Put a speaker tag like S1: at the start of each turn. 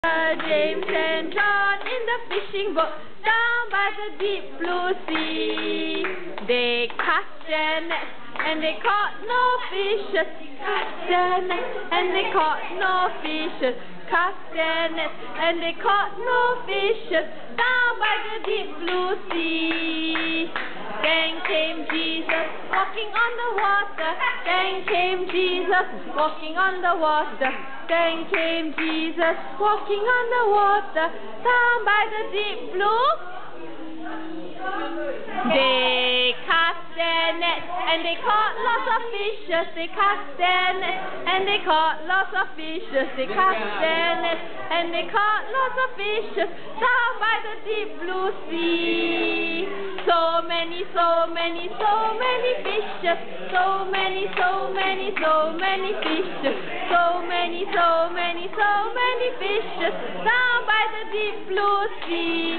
S1: James and John in the fishing boat down by the deep blue sea. They cast their nets and they caught no fishes. Cast their nets and they caught no fishes. Cast their nets and they caught no fishes down by the deep blue sea. Then came Jesus walking on the water. Then came Jesus walking on the water. Then came Jesus walking on the water down by the deep blue. They cast their nets and they caught lots of fishes. They cast their nets and they caught lots of fishes. They cast their nets and they caught lots of fishes down by the deep blue sea. So many, so many, so many fishes. So many, so many, so many fishes. So many, so many, so many fishes down by the deep blue sea.